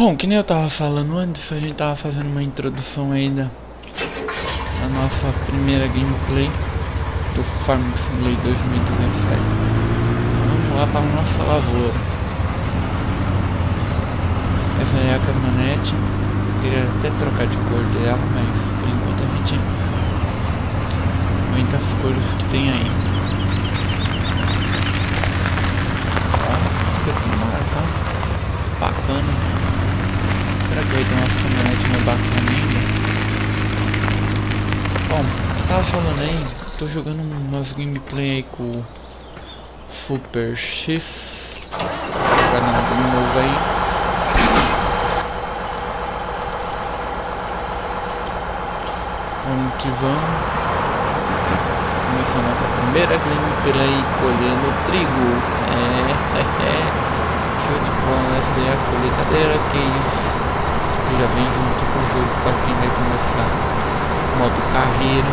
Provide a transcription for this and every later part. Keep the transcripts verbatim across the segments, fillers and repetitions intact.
Bom, que nem eu tava falando antes, a gente tava fazendo uma introdução ainda na nossa primeira gameplay do Farming Simulator dois mil e dezessete. Vamos lá para a nossa lavoura. Essa é a caminhonete. Queria até trocar de cor dela, mas por enquanto a gente aguenta as cores que tem aí. Ó, fica com marca, bacana. Será que vai ter uma caminhonete mais bacana ainda? Bom, eu tava falando aí, tô jogando umas gameplay aí com o Super X, canal novo aí. Vamos que vamos. Começando a primeira gameplay colhendo trigo. É, é, é. Show de bola, essa daí é a colheitadeira, que isso. Já vem junto com o jogo para quem vai começar modo carreira.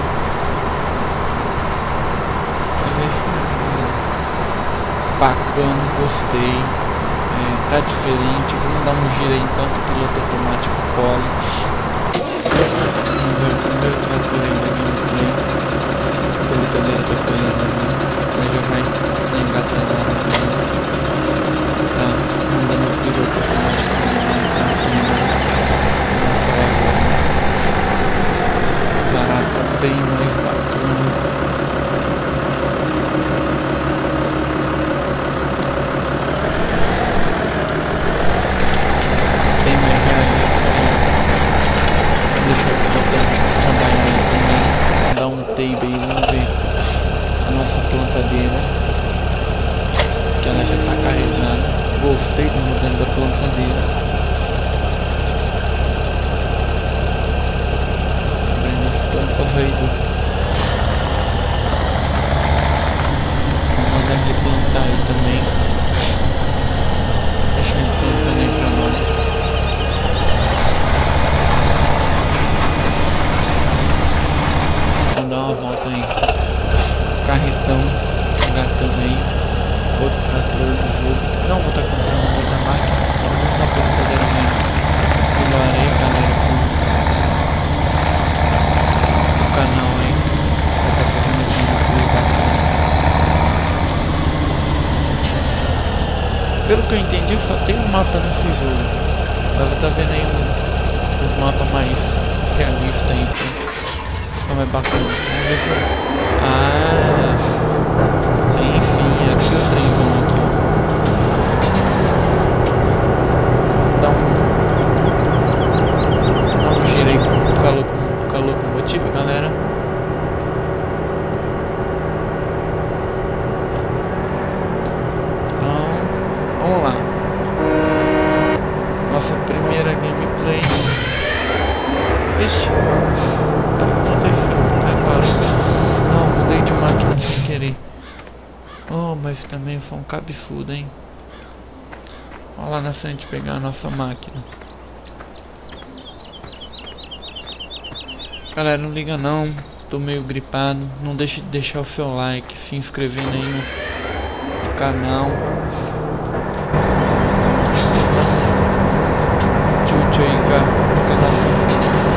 Bacana, gostei. É, tá diferente. Vamos dar um giro aí enquanto o piloto automático colhe. Vamos ver o primeiro trator aí da gameplay. A colheitadeira tá colhendo ali. Mas já vai engatando lá na frente. Tá mandando o piloto automático entrar. Barata bem mais bacana. Bem mais realista. Deixa eu trabalhar aí também. Dar um tape aí, vamos ver a nossa plantadeira. Que ela já está carregada. Gostei do modelo da plantadeira. Corrido. Vamos replantar aí também. Deixa eu implantar aí pra nós. Vamos dar uma volta aí. Carretão, engatando aí. Outro trator do jogo. Não vou estar comprando outra máquina. Vamos dar pra fazer mesmo. Melhor aí, galera. Canal aí, vai estar fazendo uma publicação. Pelo que eu entendi, só tem um mapa nesse jogo. Ela tá vendo aí um, os mapas mais realistas aí, então mais bacana. Vamos ver se... Ah, enfim, aqui os trem vão aqui. Dá um, dá um giro aí com o calor com a locomotiva, galera. Então, vamos lá. Nossa primeira gameplay. Ixi, o que aconteceu? Agora, não, mudei de máquina sem querer. Oh, mas também foi um cabeçudo, hein? Vamos lá na frente pegar a nossa máquina. Galera, não liga não, tô meio gripado, não deixe de deixar o seu like, se inscrevendo aí no, no canal. Tchau, aí, cara.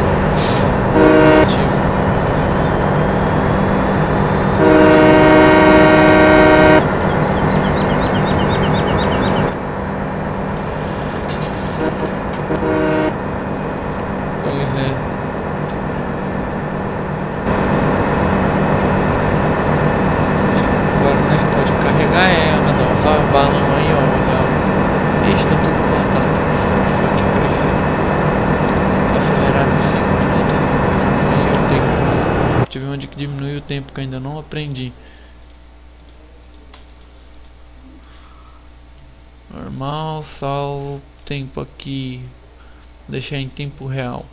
Diminuir o tempo que eu ainda não aprendi. Normal, salvo, tempo aqui, deixar em tempo real.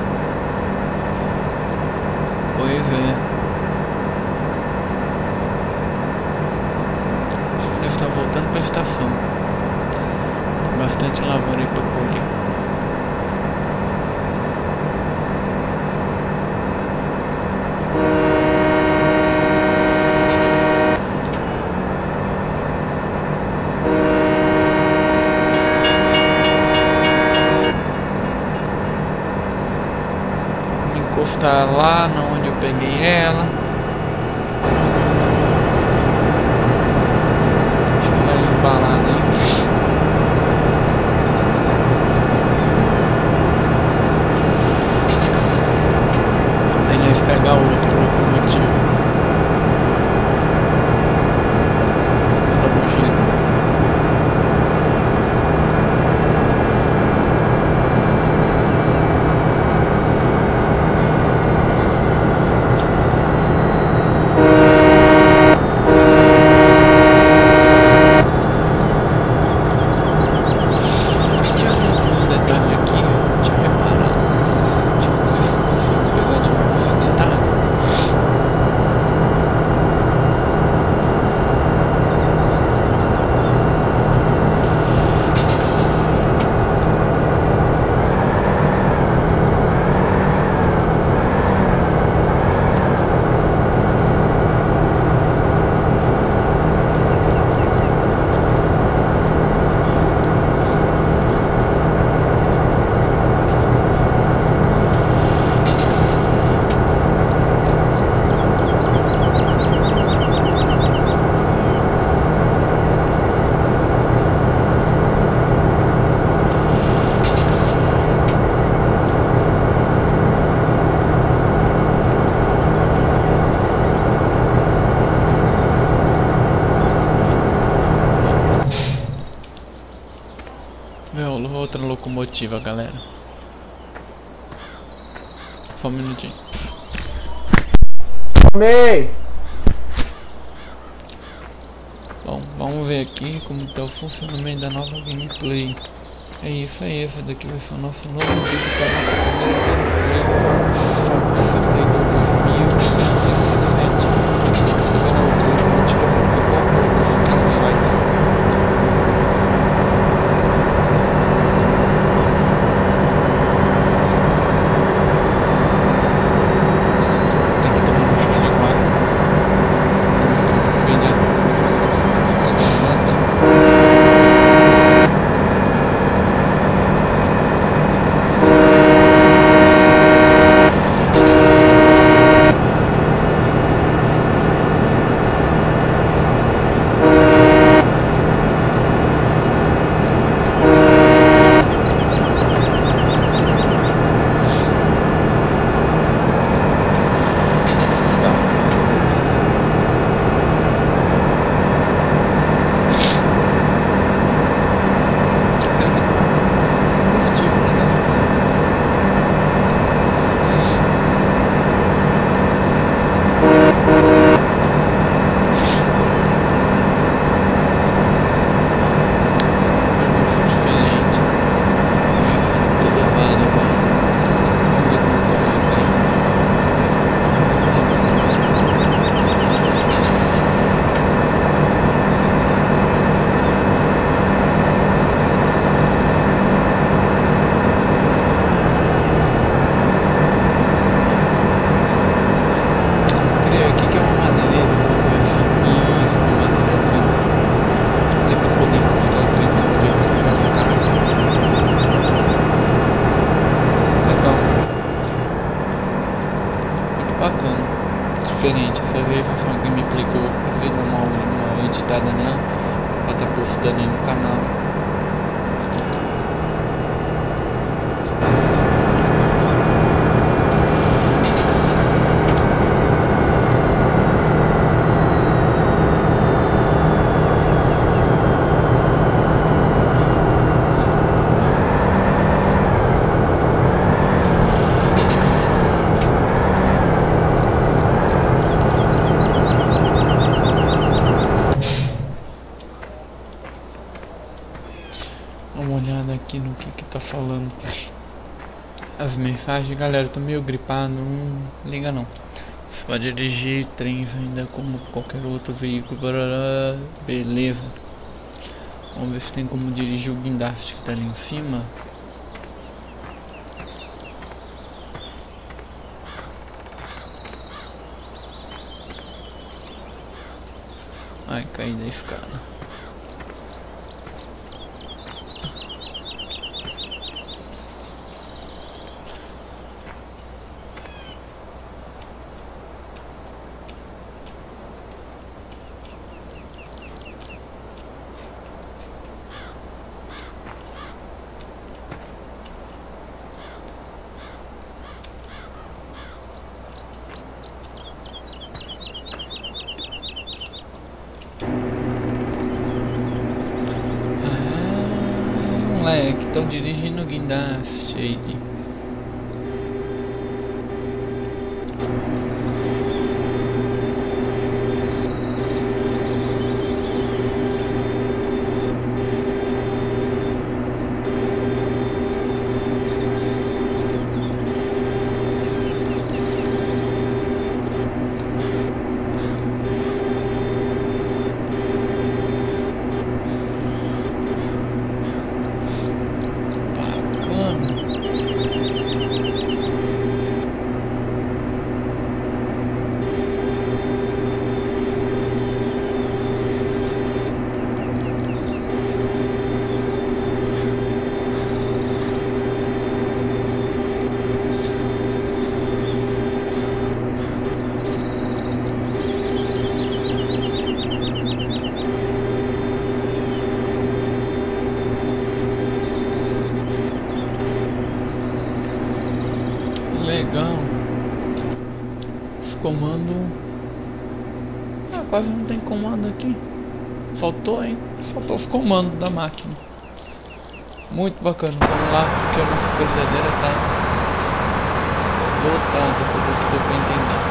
Pois é. lavoura aí pra colher. Vou encostar lá onde eu peguei ela. Deixa ela embalada aí. Pegar outro locomotivo. Dá um giro. Tinha um detalhe aqui, eu tinha reparado. Deixa eu pegar de novo esse detalhe. Meu, outra locomotiva, galera. Só um minutinho. Amei! Bom, vamos ver aqui como está o funcionamento da nova gameplay. É isso aí, essa daqui vai ser o nosso novo vídeo para a nossa primeira gameplay. Farm Simulator dois mil e dezessete. Vou pegar outra locomotiva porque qual é o que ela faz? Diferente, essa vez vai ser uma gameplay que eu vou fazer uma, uma editada nela pra estar postando aí no canal. Dá uma olhada aqui no que que tá falando as mensagens. Galera, tô meio gripado, não liga não. Você pode dirigir trens ainda como qualquer outro veículo. Beleza. Vamos ver se tem como dirigir o guindaste que tá ali em cima. Ai, caí da escada. É, que estão dirigindo o guindaste aí. Legal. Os comandos. Ah, quase não tem comando aqui. Faltou, hein? Faltou os comandos da máquina. Muito bacana. Vamos lá, porque a nossa coisadeira tá lotada, pelo que deu pra entender.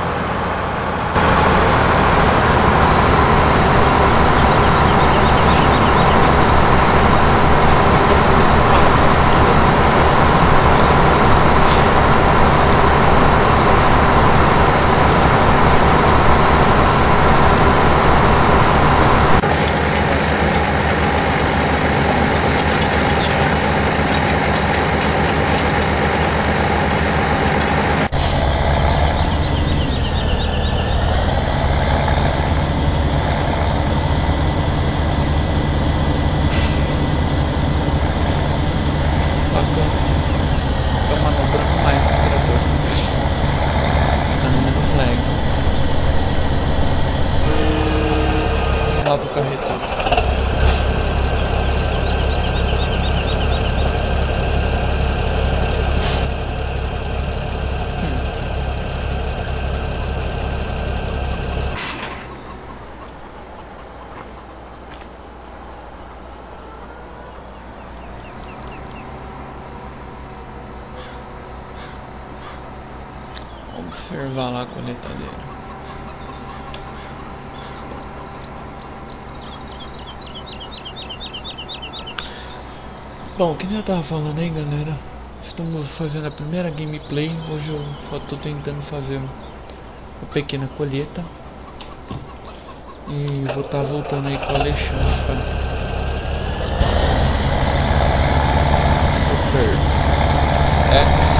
Lá pro carretel. Observar lá a coletadeira. Bom, que nem eu tava falando aí, galera, estamos fazendo a primeira gameplay. Hoje eu só tô tentando fazer uma pequena colheita e vou estar tá voltando aí com o Alexandre, tá? É.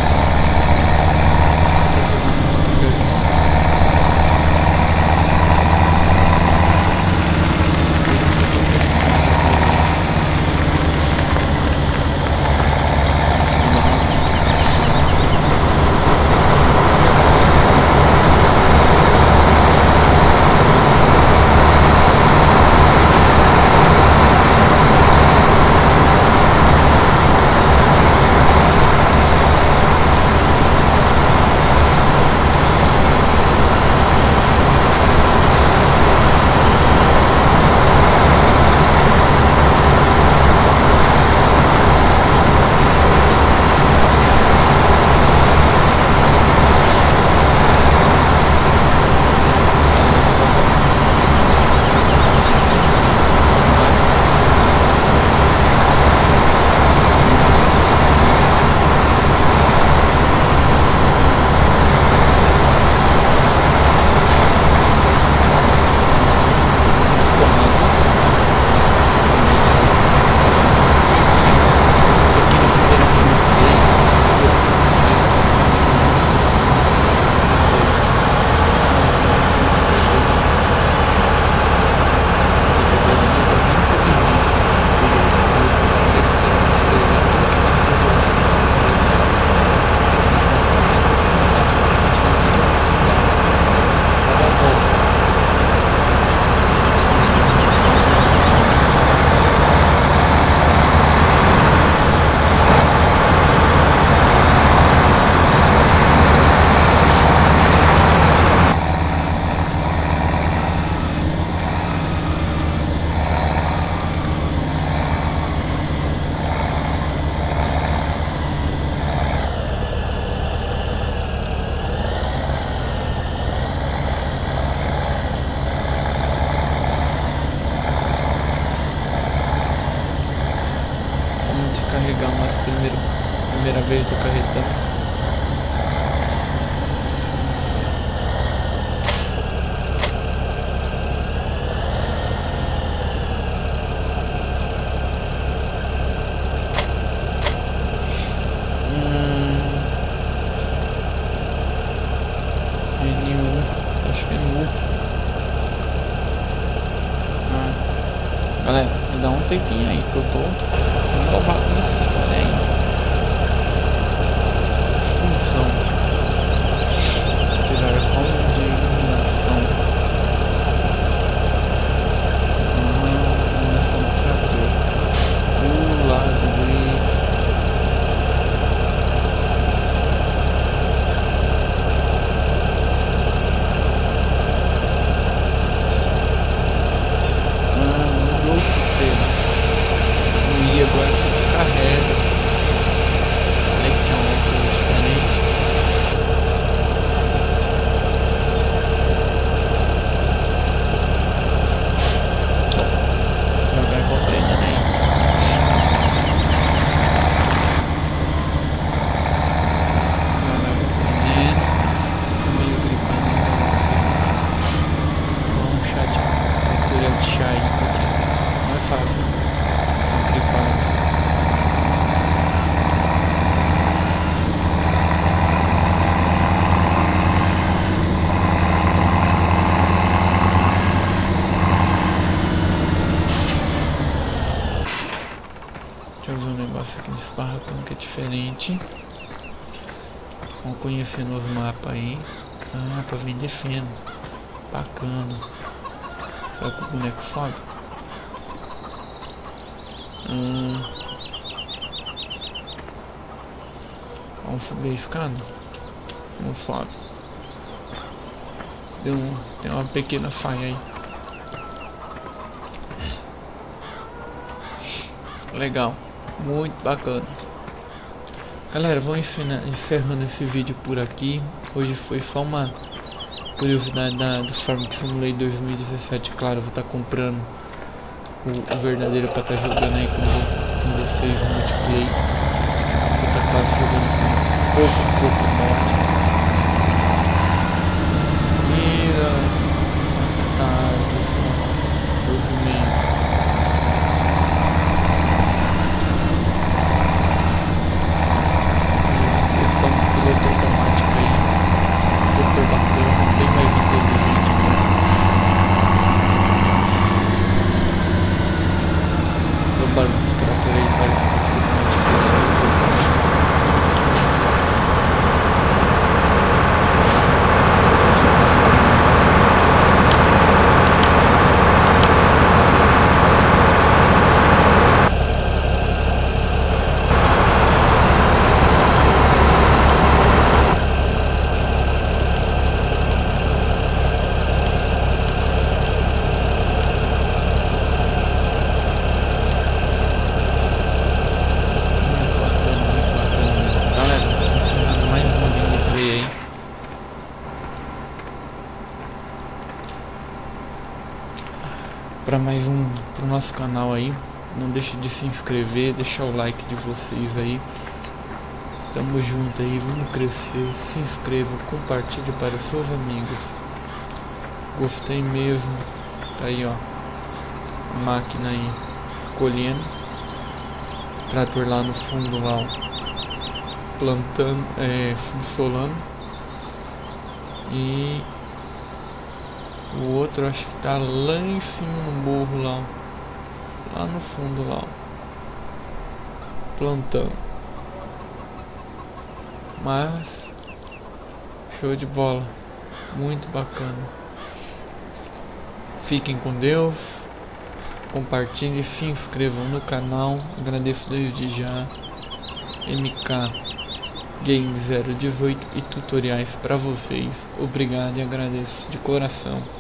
carregar uma primeira, primeira vez do carretão. Galera, me dá um tempinho aí que eu tô englobado nessa história aí. Função. Tirar a forma de iluminação. Iluminação do trator. O lado de... E agora você carrega. Olha que é uma coisa diferente. Jogar igual treinando aí. Meio gripando. Vamos um chá de colher de chá aí. Não é fácil. Deixa eu ver um negócio aqui nesse barracão que é diferente. Vamos conhecendo os mapas aí. Ah, pra vir descendo. Bacana. Será que o boneco sobe? Hum. Vamos subir a escada? Não sobe. Deu um, tem uma pequena falha aí. Legal. Muito bacana. Galera, vou encerrando esse vídeo por aqui. Hoje foi só uma curiosidade da, do Farming Simulator dois mil e dezessete. Claro, eu vou estar comprando o, o verdadeiro para estar jogando aí com, com vocês no multiplayer. Vou estar quase jogando com pouco, pouco morte. Mira, tá, movimento. Piloto automático aí, super bacana, bem mais inteligente. O barulho dos tratores aí parece para mais um pro nosso canal aí. Não deixe de se inscrever, deixar o like de vocês aí. Tamo junto aí, vamos crescer. Se inscreva, compartilhe para seus amigos. Gostei mesmo. Tá aí, ó, a máquina aí colhendo, trator lá no fundo lá, ó, plantando, é, solando. E o outro acho que tá lá em cima no morro lá, lá no fundo lá, plantando. Mas show de bola, muito bacana. Fiquem com Deus, compartilhem, se inscrevam no canal. Agradeço desde já. M K Game zero dezoito e tutoriais para vocês. Obrigado e agradeço de coração.